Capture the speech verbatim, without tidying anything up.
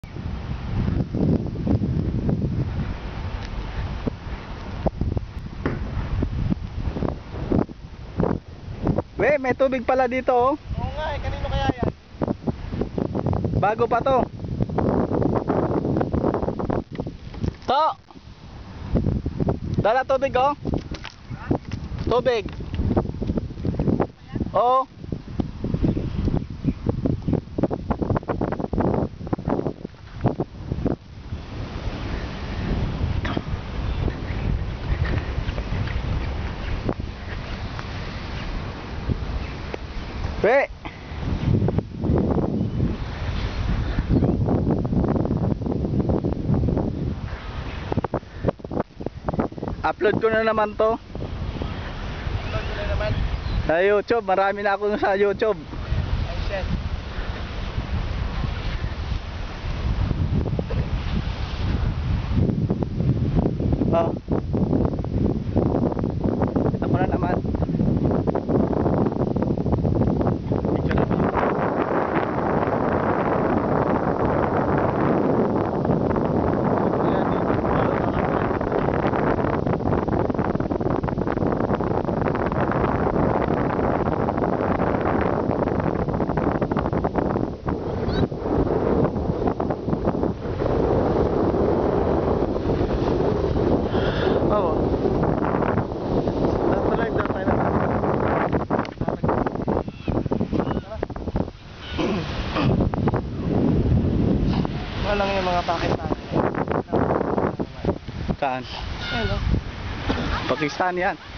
We, may tubig pala dito oh. Oo nga eh, kanino kaya yan? Bago pa to. To. Dala tubig oh. Tubig. Oo. We. Upload ko na naman to. Upload ko na naman. Sa YouTube, marami na ako sa YouTube. Ay shit. Oh. Ako na naman. Picture na. Oo. Tuloy doon tayo na. Walang yung mga Pakistan. Saan? Ayun oh. Pakistan yan.